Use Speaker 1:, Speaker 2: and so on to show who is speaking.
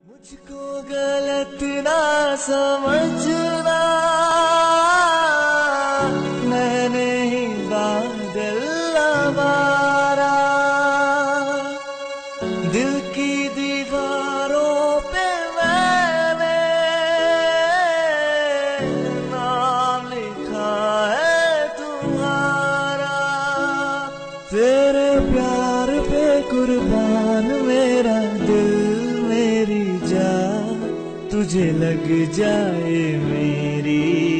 Speaker 1: मुझको गलत ना समझना, मैंने ही बादल नवारा। दिल की दीवारों पे मैंने नाम लिखा है तुम्हारा। तेरे प्यार पे कुर्बान मेरा दिल मेरी जान, तुझे लग जाए मेरी